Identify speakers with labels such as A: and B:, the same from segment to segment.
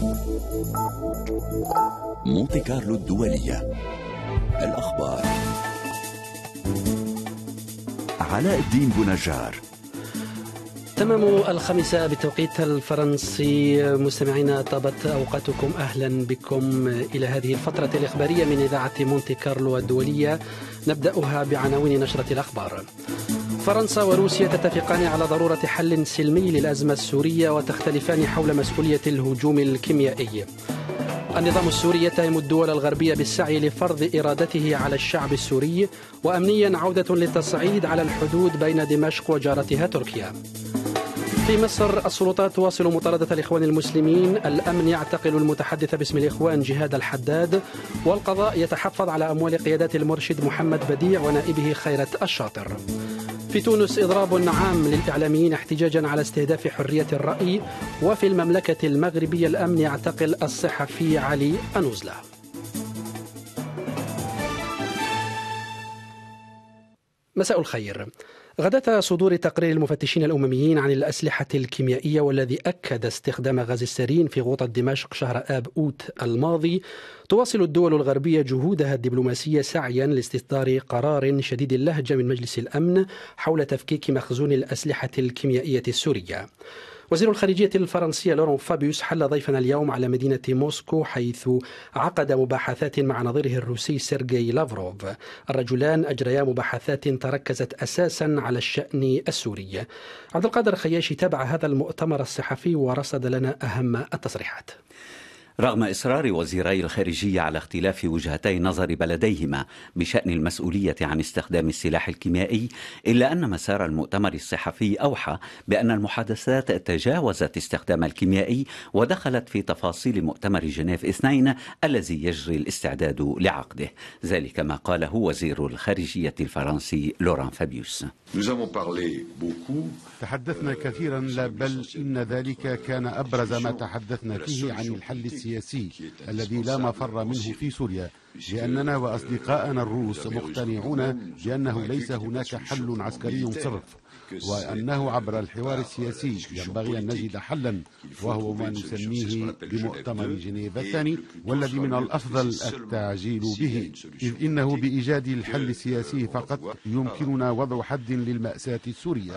A: مونتي كارلو الدولية. الأخبار. علاء الدين بنجار.
B: تمام الخامسة بالتوقيت الفرنسي. مستمعينا طابت أوقاتكم، أهلا بكم إلى هذه الفترة الإخبارية من إذاعة مونتي كارلو الدولية. نبدأها بعناوين نشرة الأخبار. فرنسا وروسيا تتفقان على ضرورة حل سلمي للأزمة السورية وتختلفان حول مسؤولية الهجوم الكيميائي. النظام السوري يتهم الدول الغربية بالسعي لفرض إرادته على الشعب السوري، وأمنيا عودة للتصعيد على الحدود بين دمشق وجارتها تركيا. في مصر السلطات تواصل مطاردة الإخوان المسلمين، الأمن يعتقل المتحدث باسم الإخوان جهاد الحداد، والقضاء يتحفظ على أموال قيادات المرشد محمد بديع ونائبه خيرت الشاطر. في تونس إضراب عام للإعلاميين احتجاجا على استهداف حرية الرأي. وفي المملكة المغربية الأمن يعتقل الصحفي علي أنوزلة. مساء الخير. غداة صدور تقرير المفتشين الأمميين عن الأسلحة الكيميائية، والذي أكد استخدام غاز السرين في غوطة دمشق شهر آب أوت الماضي، تواصل الدول الغربية جهودها الدبلوماسية سعيا لاستصدار قرار شديد اللهجة من مجلس الأمن حول تفكيك مخزون الأسلحة الكيميائية السورية. وزير الخارجية الفرنسي لوران فابيوس حل ضيفنا اليوم على مدينة موسكو، حيث عقد مباحثات مع نظيره الروسي سيرغي لافروف. الرجلان أجريا مباحثات تركزت أساسا على الشأن السوري. عبد القادر خياشي تابع هذا المؤتمر الصحفي ورصد لنا أهم التصريحات.
C: رغم إصرار وزيري الخارجية على اختلاف وجهتي نظر بلديهما بشأن المسؤولية عن استخدام السلاح الكيميائي، إلا أن مسار المؤتمر الصحفي أوحى بأن المحادثات تجاوزت استخدام الكيميائي ودخلت في تفاصيل مؤتمر جنيف 2 الذي يجري الاستعداد لعقده. ذلك ما قاله وزير الخارجية الفرنسي لوران فابيوس.
D: تحدثنا كثيرا، بل إن ذلك كان أبرز ما تحدثنا فيه عن الحل السياسي الذي لا مفر منه في سوريا، لأننا وأصدقائنا الروس مقتنعون بأنه ليس هناك حل عسكري صرف، وأنه عبر الحوار السياسي ينبغي أن نجد حلا، وهو ما نسميه بمؤتمر جنيف الثاني، والذي من الأفضل التعجيل به، إذ إنه بإيجاد الحل السياسي فقط يمكننا وضع حد للمأساة السورية.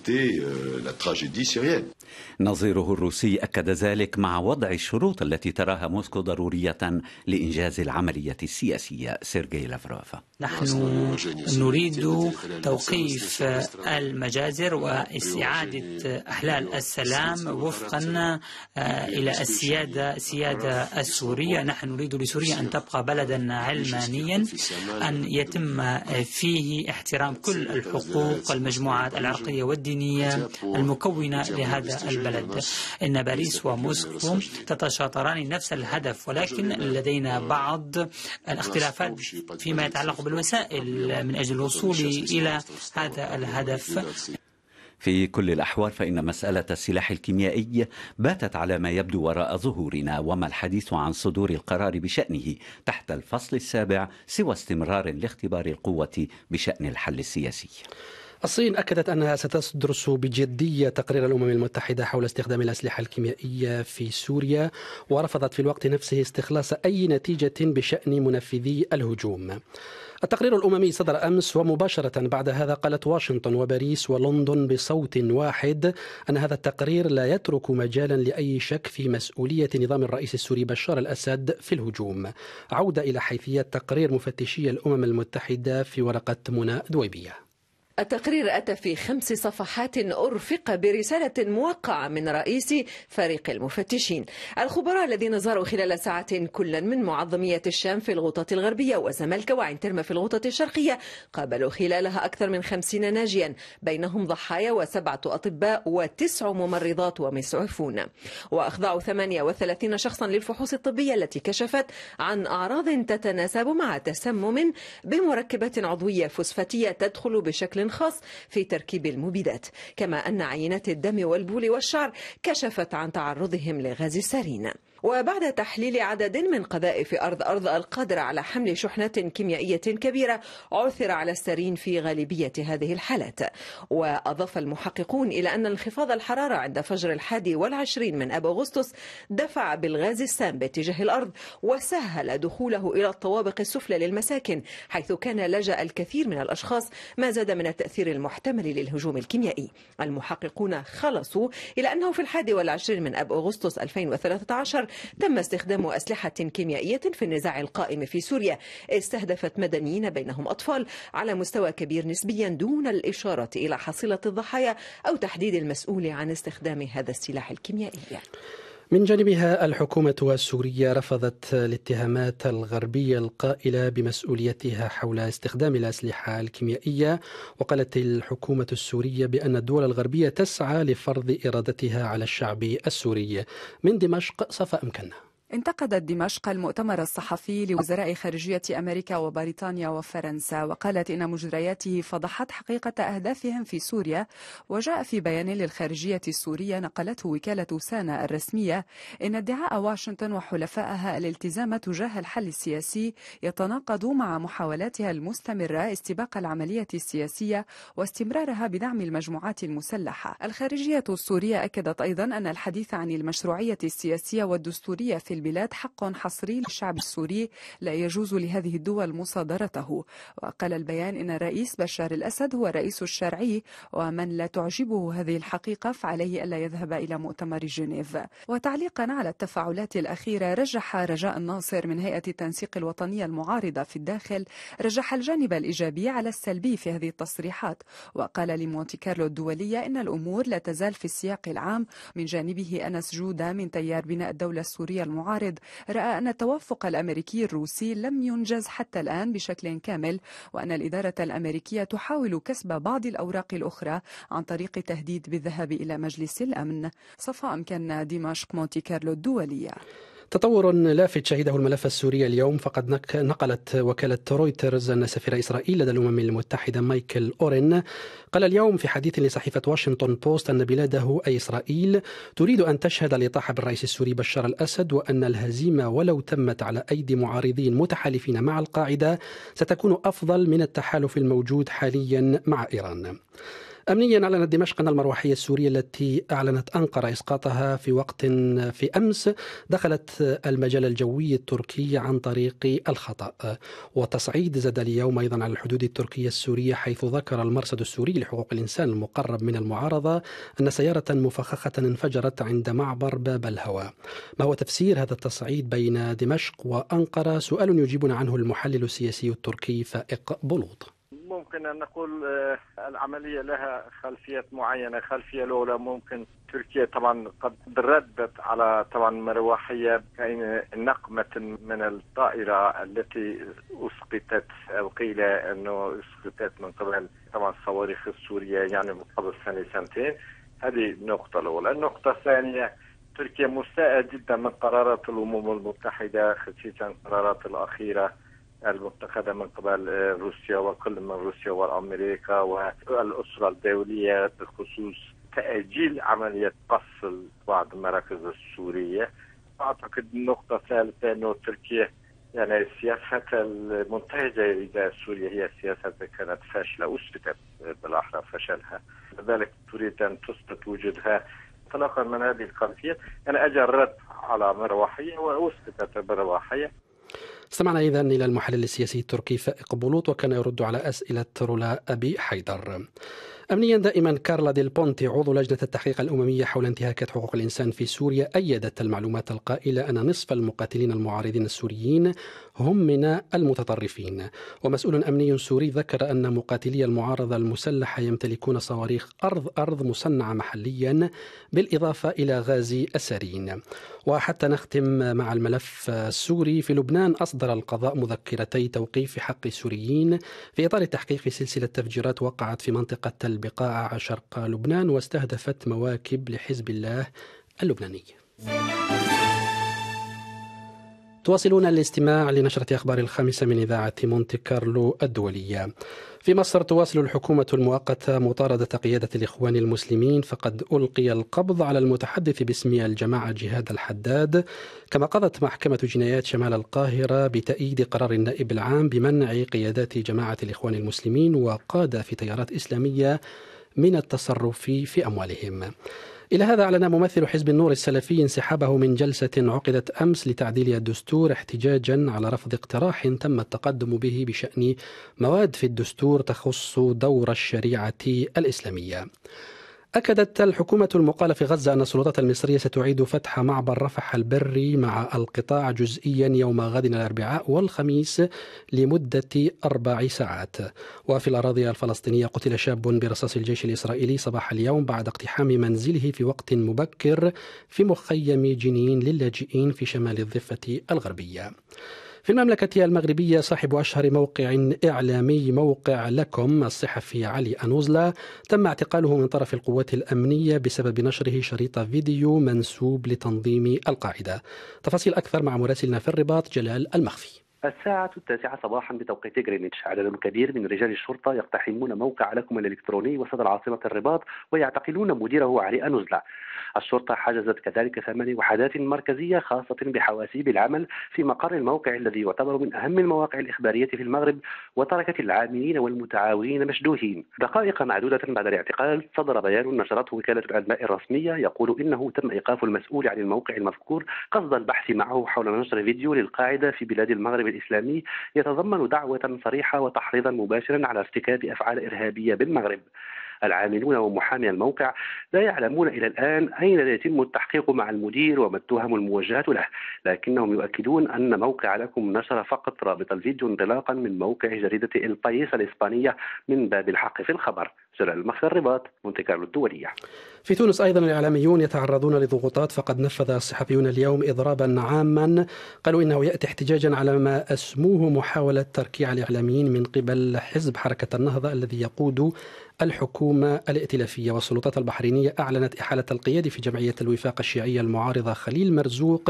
C: نظيره الروسي أكد ذلك مع وضع الشروط التي تراها موسكو ضرورية لإنجاز العملية السياسية. سيرغي لافروف:
E: نحن نريد توقيف المجازر واستعادة أحلال السلام وفقا إلى السيادة السورية. نحن نريد لسوريا أن تبقى بلدا علمانيا، أن يتم فيه احترام كل الحقوق المجموعات العرقية والدينية المكونة لهذا البلد. إن باريس وموسكو تتشاطران نفس الهدف، ولكن لدينا بعض الاختلافات فيما يتعلق بالوسائل من أجل الوصول إلى هذا الهدف.
C: في كل الأحوال فإن مسألة السلاح الكيميائي باتت على ما يبدو وراء ظهورنا، وما الحديث عن صدور القرار بشأنه تحت الفصل 7 سوى استمرار لاختبار القوة بشأن الحل السياسي.
B: الصين أكدت أنها ستدرس بجدية تقرير الأمم المتحدة حول استخدام الأسلحة الكيميائية في سوريا، ورفضت في الوقت نفسه استخلاص أي نتيجة بشأن منفذي الهجوم. التقرير الأممي صدر أمس، ومباشرة بعد هذا قالت واشنطن وباريس ولندن بصوت واحد أن هذا التقرير لا يترك مجالا لأي شك في مسؤولية نظام الرئيس السوري بشار الأسد في الهجوم. عودة إلى حيثيات تقرير مفتشي الأمم المتحدة في ورقة منى دويبية.
F: التقرير أتى في 5 صفحات أرفق برسالة موقعة من رئيس فريق المفتشين. الخبراء الذين زاروا خلال ساعات كل من معظمية الشام في الغوطة الغربية وزملكة وعين ترمة في الغوطة الشرقية قابلوا خلالها أكثر من 50 ناجيا، بينهم ضحايا و7 أطباء و9 ممرضات ومسعفون، وأخضعوا 38 شخصا للفحوص الطبية التي كشفت عن أعراض تتناسب مع تسمم بمركبات عضوية فوسفاتية تدخل بشكل معمل خاص في تركيب المبيدات، كما أن عينات الدم والبول والشعر كشفت عن تعرضهم لغاز السارين. وبعد تحليل عدد من قذائف أرض القادرة على حمل شحنات كيميائية كبيرة، عثر على السارين في غالبية هذه الحالات. وأضاف المحققون إلى أن انخفاض الحرارة عند فجر 21 من أب أغسطس دفع بالغاز السام باتجاه الأرض وسهل دخوله إلى الطوابق السفلى للمساكن، حيث كان لجأ الكثير من الأشخاص، ما زاد من التأثير المحتمل للهجوم الكيميائي. المحققون خلصوا إلى أنه في 21 من أب أغسطس 2013 تم استخدام أسلحة كيميائية في النزاع القائم في سوريا استهدفت مدنيين بينهم أطفال على مستوى كبير نسبيا، دون الإشارة إلى حصيلة الضحايا أو تحديد المسؤول عن استخدام هذا السلاح الكيميائي.
B: من جانبها الحكومة السورية رفضت الاتهامات الغربية القائلة بمسؤوليتها حول استخدام الأسلحة الكيميائية، وقالت الحكومة السورية بأن الدول الغربية تسعى لفرض إرادتها على الشعب السوري. من دمشق صفاء أمكنة.
G: انتقدت دمشق المؤتمر الصحفي لوزراء خارجية أمريكا وبريطانيا وفرنسا، وقالت إن مجرياته فضحت حقيقة أهدافهم في سوريا. وجاء في بيان للخارجية السورية نقلته وكالة سانا الرسمية إن ادعاء واشنطن وحلفائها الالتزام تجاه الحل السياسي يتناقض مع محاولاتها المستمرة استباق العملية السياسية واستمرارها بدعم المجموعات المسلحة. الخارجية السورية أكدت أيضا أن الحديث عن المشروعية السياسية والدستورية في البلاد حق حصري للشعب السوري لا يجوز لهذه الدول مصادرته. وقال البيان إن الرئيس بشار الأسد هو الرئيس الشرعي، ومن لا تعجبه هذه الحقيقة فعليه ألا يذهب إلى مؤتمر جنيف. وتعليقا على التفاعلات الأخيرة، رجح رجاء الناصر من هيئة التنسيق الوطنية المعارضة في الداخل رجح الجانب الإيجابي على السلبي في هذه التصريحات، وقال لمونتي كارلو الدولية إن الأمور لا تزال في السياق العام. من جانبه أنس جودة من تيار بناء الدولة السورية المعارض رأى أن التوافق الأمريكي الروسي لم ينجز حتى الآن بشكل كامل، وأن الإدارة الأمريكية تحاول كسب بعض الأوراق الأخرى عن طريق تهديد بالذهاب إلى مجلس الأمن. صفاء أمكن، دمشق، مونتي كارلو الدولية.
B: تطور لافت شهده الملف السوري اليوم، فقد نقلت وكالة رويترز أن سفير إسرائيل لدى الأمم المتحدة مايكل أورين قال اليوم في حديث لصحيفة واشنطن بوست أن بلاده أي إسرائيل تريد أن تشهد الإطاحة بالرئيس السوري بشار الأسد، وأن الهزيمة ولو تمت على أيدي معارضين متحالفين مع القاعدة ستكون أفضل من التحالف الموجود حاليا مع إيران. أمنيا، أعلنت دمشق أن المروحية السورية التي أعلنت أنقرة إسقاطها في أمس دخلت المجال الجوي التركي عن طريق الخطأ. وتصعيد زاد اليوم أيضا على الحدود التركية السورية، حيث ذكر المرصد السوري لحقوق الإنسان المقرب من المعارضة أن سيارة مفخخة انفجرت عند معبر باب الهوى. ما هو تفسير هذا التصعيد بين دمشق وأنقرة؟ سؤال يجيبنا عنه المحلل السياسي التركي فائق بلوط.
H: ممكن أن نقول العملية لها خلفيات معينة. خلفية الأولى ممكن تركيا طبعا قد ردت على طبعا مروحية نقمة من الطائرة التي أسقطت أو قيل أنه أسقطت من قبل طبعا الصواريخ السورية يعني من قبل سنتين. هذه النقطة الأولى. النقطة الثانية، تركيا مستاءة جدا من قرارات الأمم المتحدة، خصيصا القرارات الأخيرة المتخذة من قبل روسيا، وكل من روسيا وأمريكا والأسرة الدولية بخصوص تأجيل عملية قصف بعض المراكز السورية. أعتقد النقطة الثالثة أنه تركيا يعني السياسة المنتهجة إلى سوريا هي سياسة كانت فاشلة، أثبتت بالأحرى فشلها، لذلك تريد أن تثبت وجودها. انطلاقا من هذه الخلفية أنا أجى الرد على مروحية وأثبتت مروحية.
B: استمعنا إذن إلى المحلل السياسي التركي فائق بلوط، وكان يرد على أسئلة رولا أبي حيدر. أمنيا، دائما كارلا ديل بونتي عضو لجنة التحقيق الأممية حول انتهاكات حقوق الإنسان في سوريا أيدت المعلومات القائلة أن نصف المقاتلين المعارضين السوريين هم من المتطرفين. ومسؤول أمني سوري ذكر أن مقاتلي المعارضة المسلحة يمتلكون صواريخ أرض مصنعة محليا، بالإضافة إلى غاز السارين. وحتى نختم مع الملف السوري، في لبنان أصدر القضاء مذكرتي توقيف حق السوريين في إطار التحقيق في سلسلة تفجيرات وقعت في منطقة البقاع شرق لبنان واستهدفت مواكب لحزب الله اللبناني. تواصلون الاستماع لنشرة أخبار 5 من إذاعة مونتي كارلو الدولية. في مصر تواصل الحكومة المؤقتة مطاردة قيادة الإخوان المسلمين، فقد ألقي القبض على المتحدث باسم الجماعة جهاد الحداد. كما قضت محكمة جنايات شمال القاهرة بتأييد قرار النائب العام بمنع قيادات جماعة الإخوان المسلمين وقادة في تيارات إسلامية من التصرف في أموالهم. إلى هذا أعلن ممثل حزب النور السلفي انسحابه من جلسة عقدت أمس لتعديل الدستور احتجاجا على رفض اقتراح تم التقدم به بشأن مواد في الدستور تخص دور الشريعة الإسلامية. أكدت الحكومة المقالة في غزة أن السلطات المصرية ستعيد فتح معبر رفح البري مع القطاع جزئيا يوم غد الأربعاء والخميس لمدة 4 ساعات. وفي الأراضي الفلسطينية قتل شاب برصاص الجيش الإسرائيلي صباح اليوم بعد اقتحام منزله في وقت مبكر في مخيم جنين للاجئين في شمال الضفة الغربية. في المملكة المغربية صاحب أشهر موقع إعلامي موقع لكم الصحفي علي أنوزلا تم اعتقاله من طرف القوات الأمنية بسبب نشره شريط فيديو منسوب لتنظيم القاعدة. تفاصيل أكثر مع مراسلنا في الرباط جلال المخفي.
I: الساعة 9 صباحا بتوقيت غرينتش، عدد كبير من رجال الشرطة يقتحمون موقع لكم الإلكتروني وسط عاصمة الرباط ويعتقلون مديره علي أنوزلا. الشرطة حجزت كذلك 8 وحدات مركزية خاصة بحواسيب العمل في مقر الموقع الذي يعتبر من أهم المواقع الإخبارية في المغرب، وتركت العاملين والمتعاونين مشدوهين. دقائق معدودة بعد الاعتقال صدر بيان نشرته وكالة الأنباء الرسمية يقول إنه تم إيقاف المسؤول عن الموقع المذكور قصد البحث معه حول نشر فيديو للقاعدة في بلاد المغرب الإسلامي يتضمن دعوة صريحة وتحريضا مباشرا على ارتكاب أفعال إرهابية بالمغرب. العاملون ومحامي الموقع لا يعلمون إلى الآن أين يتم التحقيق مع المدير وما التهم الموجهة له، لكنهم يؤكدون أن موقع لكم نشر فقط رابط الفيديو انطلاقا من موقع جريدة البايس الإسبانية من باب الحق في الخبر. جلال المخفي، الرباط، مونتي كارلو الدولية.
B: في تونس أيضا الإعلاميون يتعرضون لضغوطات، فقد نفذ الصحفيون اليوم إضرابا عاما قالوا إنه يأتي احتجاجا على ما أسموه محاولة تركيع الإعلاميين من قبل حزب حركة النهضة الذي يقود الحكومة الائتلافية. والسلطات البحرينية أعلنت إحالة القيادي في جمعية الوفاق الشيعية المعارضة خليل مرزوق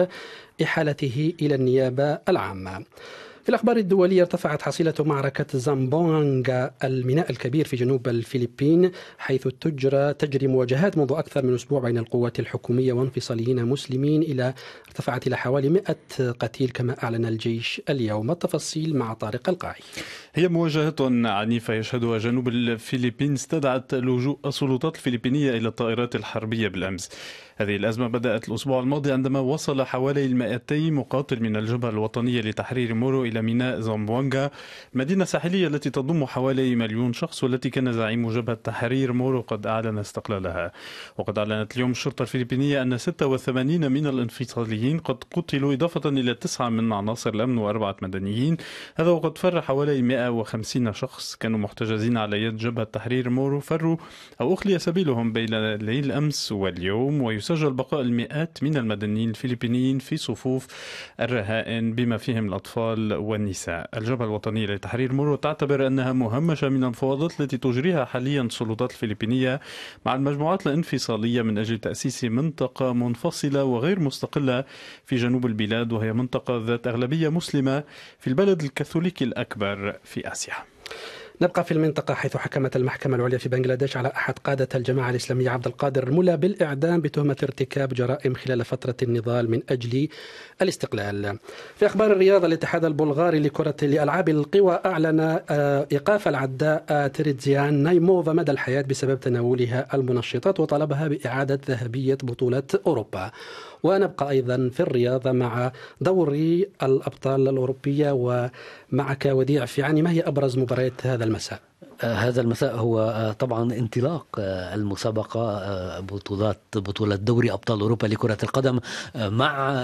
B: إحالته إلى النيابة العامة. في الأخبار الدولية ارتفعت حصيلة معركة زامبونغا الميناء الكبير في جنوب الفلبين، حيث تجري مواجهات منذ أكثر من أسبوع بين القوات الحكومية وانفصاليين مسلمين ارتفعت إلى حوالي 100 قتيل كما أعلن الجيش اليوم. التفاصيل مع طارق القاعي.
J: هي مواجهات عنيفة يشهدها جنوب الفلبين استدعت لجوء السلطات الفلبينية إلى الطائرات الحربية بالأمس. هذه الأزمة بدأت الأسبوع الماضي عندما وصل حوالي 200 مقاتل من الجبهة الوطنية لتحرير مورو إلى ميناء زامبونغا، مدينة ساحلية التي تضم حوالي 1,000,000 شخص، والتي كان زعيم جبهة تحرير مورو قد أعلن استقلالها. وقد أعلنت اليوم الشرطة الفلبينية أن 86 من الانفصاليين قد قتلوا، إضافة إلى 9 من عناصر الأمن و4 مدنيين. هذا وقد فر حوالي 150 شخص كانوا محتجزين على يد جبهة تحرير مورو، فروا أو أخلي سبيلهم بين ليل أمس واليوم، ويسجل بقاء المئات من المدنيين الفلبينيين في صفوف الرهائن بما فيهم الأطفال والنساء. الجبهة الوطنية لتحرير مورو تعتبر أنها مهمشة من المفاوضات التي تجريها حاليا السلطات الفلبينية مع المجموعات الانفصالية من أجل تأسيس منطقة منفصلة وغير مستقلة في جنوب البلاد، وهي منطقة ذات أغلبية مسلمة في البلد الكاثوليكي الأكبر في آسيا.
B: نبقى في المنطقة، حيث حكمت المحكمة العليا في بنغلاديش على أحد قادة الجماعة الإسلامية عبد القادر ملا بالإعدام بتهمة ارتكاب جرائم خلال فترة النضال من أجل الاستقلال. في أخبار الرياضة، الاتحاد البلغاري لألعاب القوى أعلن إيقاف العداء تريتزيان نايموفا مدى الحياة بسبب تناولها المنشطات، وطلبها بإعادة ذهبية بطولة أوروبا. ونبقى أيضا في الرياضة مع دوري الأبطال الأوروبية، ومعك وديع فيعني ما هي أبرز مباريات هذا المساء؟
K: هذا المساء هو طبعا انطلاق المسابقة بطولة دوري أبطال أوروبا لكرة القدم، مع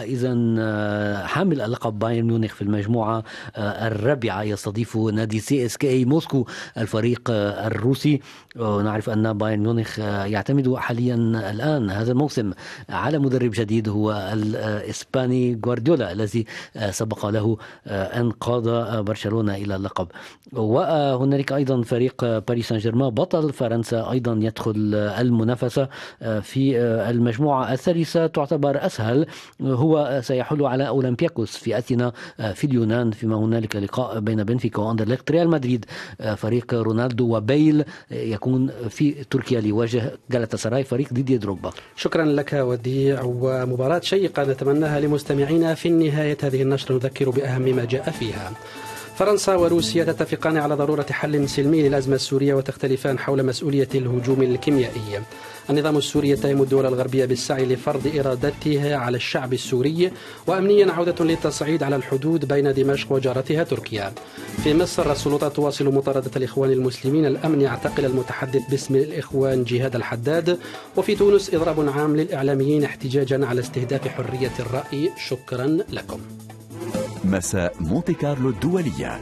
K: حامل اللقب بايرن ميونخ في المجموعة الرابعة يستضيف نادي CSKA موسكو الفريق الروسي. ونعرف أن بايرن ميونخ يعتمد حاليا الآن هذا الموسم على مدرب جديد هو الإسباني غوارديولا الذي سبق له أن قاد برشلونة إلى اللقب. وهنالك أيضا فريق فريق باريس سان جيرمان بطل فرنسا أيضا يدخل المنافسة في المجموعة الثالثة تعتبر أسهل، هو سيحل على أولمبياكوس في أثينا في اليونان، فيما هنالك لقاء بين بنفيكا وأندرليخت. ريال مدريد فريق رونالدو وبيل يكون في تركيا ليواجه جالاتا فريق ديدي دروغبا.
B: شكرا لك وديع، ومباراة شيقة نتمناها لمستمعينا. في نهاية هذه النشرة نذكر بأهم ما جاء فيها. فرنسا وروسيا تتفقان على ضرورة حل سلمي للأزمة السورية وتختلفان حول مسؤولية الهجوم الكيميائي. النظام السوري يتهم الدول الغربية بالسعي لفرض إرادته على الشعب السوري. وأمنيا عودة للتصعيد على الحدود بين دمشق وجارتها تركيا. في مصر السلطات تواصل مطاردة الإخوان المسلمين، الأمن يعتقل المتحدث باسم الإخوان جهاد الحداد. وفي تونس إضراب عام للإعلاميين احتجاجا على استهداف حرية الرأي. شكرا لكم.
A: مساء مونتي كارلو الدولية.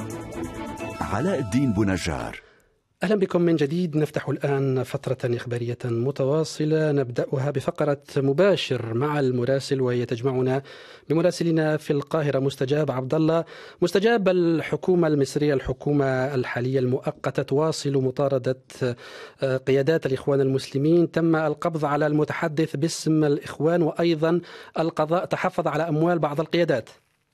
A: علاء الدين بونجار.
B: أهلا بكم من جديد. نفتح الآن فترة إخبارية متواصلة نبدأها بفقرة مباشر مع المراسل، وهي تجمعنا بمراسلنا في القاهرة مستجاب عبد الله. مستجاب، الحكومة المصرية الحكومة الحالية المؤقتة تواصل مطاردة قيادات الإخوان المسلمين. تم القبض على المتحدث باسم الإخوان، وأيضا القضاء تحفظ على أموال بعض القيادات.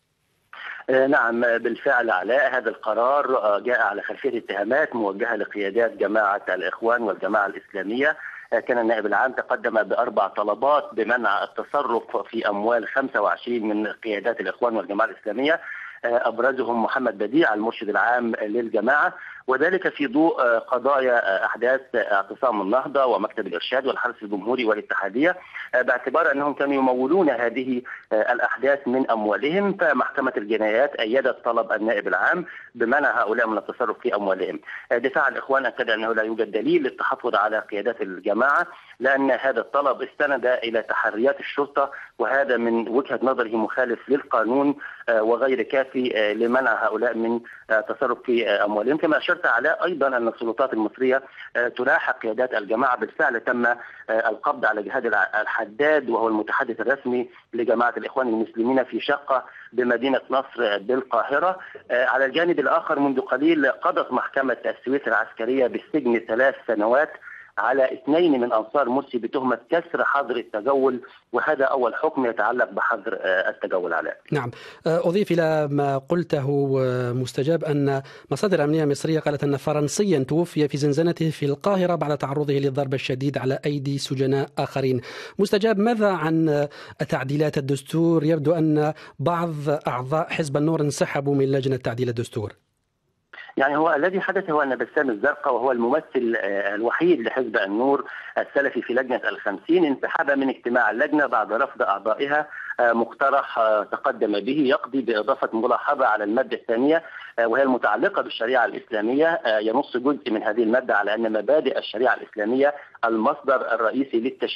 L: نعم بالفعل علاء، هذا القرار جاء على خلفية اتهامات موجهة لقيادات جماعة الإخوان والجماعة الإسلامية. كان النائب العام تقدم ب4 طلبات بمنع التصرف في أموال 25 من قيادات الإخوان والجماعة الإسلامية، أبرزهم محمد بديع المرشد العام للجماعة، وذلك في ضوء قضايا أحداث اعتصام النهضة ومكتب الإرشاد والحرس الجمهوري والاتحادية، باعتبار أنهم كانوا يمولون هذه الأحداث من أموالهم. فمحكمة الجنايات أيدت طلب النائب العام بمنع هؤلاء من التصرف في أموالهم. دفاع الإخوان أكد أنه لا يوجد دليل للتحفظ على قيادات الجماعة، لأن هذا الطلب استند إلى تحريات الشرطة، وهذا من وجهة نظره مخالف للقانون وغير كافي لمنع هؤلاء من التصرف في أموالهم. كما أشرت علاء أيضا أن السلطات المصرية تلاحق قيادات الجماعة. بالفعل تم القبض على جهاد الحداد، وهو المتحدث الرسمي لجماعة الإخوان المسلمين، في شقة بمدينة نصر بالقاهرة. على الجانب الآخر منذ قليل قضت محكمة السويس العسكرية بالسجن 3 سنوات على 2 من أنصار مرسي بتهمة كسر حظر التجول، وهذا أول حكم يتعلق بحظر التجول علاء.
B: نعم، أضيف إلى ما قلته مستجاب أن مصادر أمنية مصرية قالت أن فرنسيا توفي في زنزانته في القاهرة بعد تعرضه للضرب الشديد على أيدي سجناء آخرين. مستجاب، ماذا عن تعديلات الدستور؟ يبدو أن بعض أعضاء حزب النور انسحبوا من لجنة تعديل الدستور.
L: يعني هو الذي حدث هو أن بسام الزرقاء، وهو الممثل الوحيد لحزب النور السلفي في لجنة ال50، انسحب من اجتماع اللجنة بعد رفض أعضائها مقترح تقدم به يقضي بإضافة ملاحظة على المادة الثانية، وهي المتعلقة بالشريعة الإسلامية. ينص جزء من هذه المادة على أن مبادئ الشريعة الإسلامية المصدر الرئيسي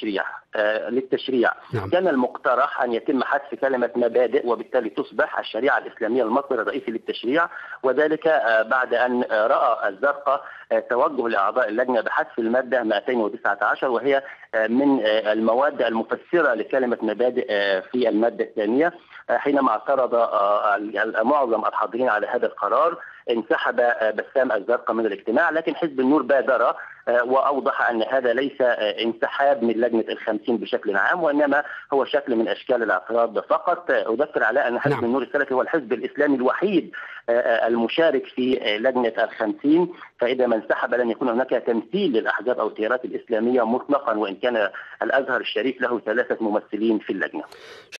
L: للتشريع.
B: نعم.
L: كان المقترح أن يتم حذف كلمة مبادئ، وبالتالي تصبح الشريعة الإسلامية المصدر الرئيسي للتشريع، وذلك بعد أن رأى الزرقاء توجه لأعضاء اللجنة بحذف المادة 219، وهي من المواد المفسرة لكلمة مبادئ في المادة الثانية. حينما اعترض معظم الحاضرين على هذا القرار انسحب بسام الزرقاء من الاجتماع، لكن حزب النور بادر وأوضح أن هذا ليس انسحاب من لجنة ال50 بشكل عام، وإنما هو شكل من أشكال الاعتراض فقط. أذكر على أن حزب النور السلفي هو الحزب الإسلامي الوحيد المشارك في لجنة ال50، فإذا ما انسحب لن يكون هناك تمثيل للأحزاب أو التيارات الإسلامية مطلقا، وإن كان الأزهر الشريف له 3 ممثلين في اللجنة.